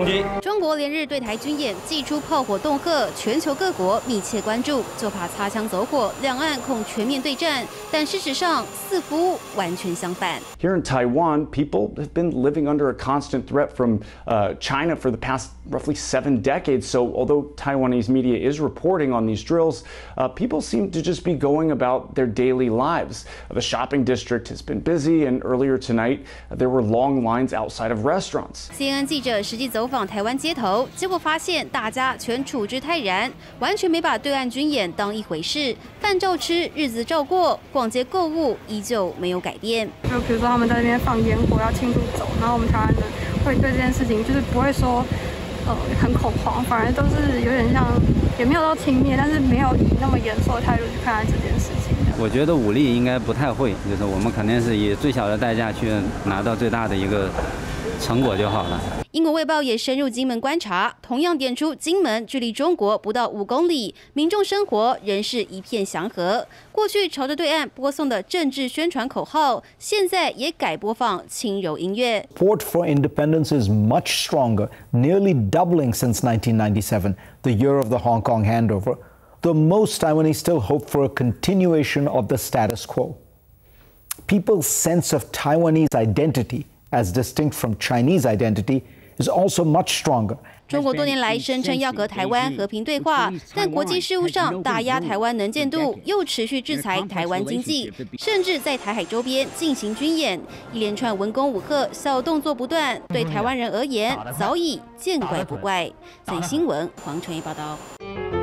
东西。 中国连日对台军演祭出炮火恫吓，全球各国密切关注，就怕擦枪走火，两岸恐全面对战。但事实上似乎完全相反。 Here in Taiwan, people have been living under a constant threat from China for the past roughly 7 decades. So although Taiwanese media is reporting on these drills, people seem to just be going about their daily lives. The shopping district has been busy, and earlier tonight there were long lines outside of restaurants. CNN 记者实际走访台湾街头，结果发现大家全处之泰然，完全没把对岸军演当一回事，饭照吃，日子照过，逛街购物依旧没有改变。 就比如说他们在那边放烟火要庆祝走，然后我们台湾人会对这件事情就是不会说很恐慌，反而都是有点像也没有到轻蔑，但是没有以那么严肃的态度去看待这件事情。 我觉得武力应该不太会，就是我们肯定是以最小的代价去拿到最大的一个成果就好了。 英国卫报也深入金门观察，同样点出金门距离中国不到5公里，民众生活仍是一片祥和。过去朝着对岸播送的政治宣传口号，现在也改播放轻柔音乐。 Support for independence is much stronger, nearly doubling since 1997, the year of the Hong Kong handover. Though most Taiwanese still hope for a continuation of the status quo. People's sense of Taiwanese identity, as distinct from Chinese identity, is also much stronger. 中国多年来声称要和台湾和平对话，但国际事务上打压台湾能见度，又持续制裁台湾经济，甚至在台海周边进行军演，一连串文攻武吓，小动作不断，对台湾人而言早已见怪不怪。在新闻，黄纯一报道。